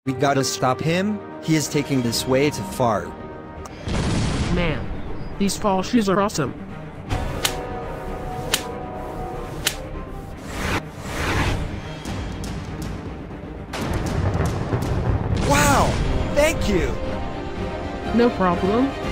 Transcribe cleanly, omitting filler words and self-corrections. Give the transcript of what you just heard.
We gotta stop him. He is taking this way too far. Man, these fall shoes are awesome. Wow! Thank you! No problem.